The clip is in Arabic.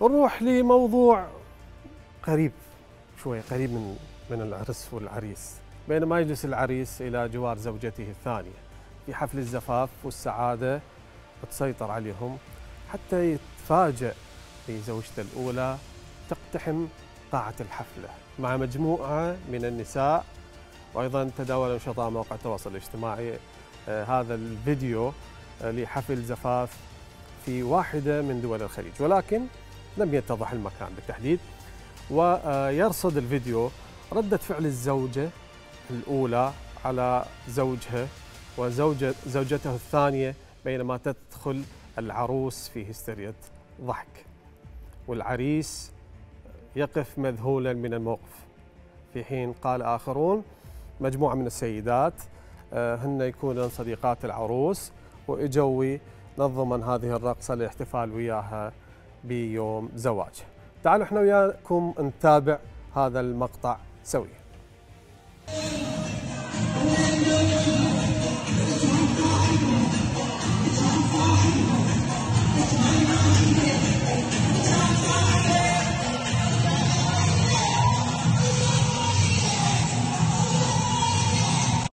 نروح لموضوع قريب شوي، قريب من العرس والعريس. بينما يجلس العريس إلى جوار زوجته الثانية في حفل الزفاف، والسعادة تسيطر عليهم حتى يتفاجأ بزوجته الأولى تقتحم قاعة الحفلة مع مجموعة من النساء، وأيضا تداول نشطاء مواقع التواصل الاجتماعي هذا الفيديو لحفل زفاف في واحدة من دول الخليج، ولكن لم يتضح المكان بالتحديد. ويرصد الفيديو ردة فعل الزوجة الأولى على زوجها وزوجته الثانية بينما تدخل العروس في هستيريا ضحك، والعريس يقف مذهولا من الموقف، في حين قال آخرون مجموعة من السيدات هن يكونن صديقات العروس وإجوا نظما هذه الرقصة للاحتفال وياها بيوم زواجها. تعالوا احنا وياكم نتابع هذا المقطع سويا.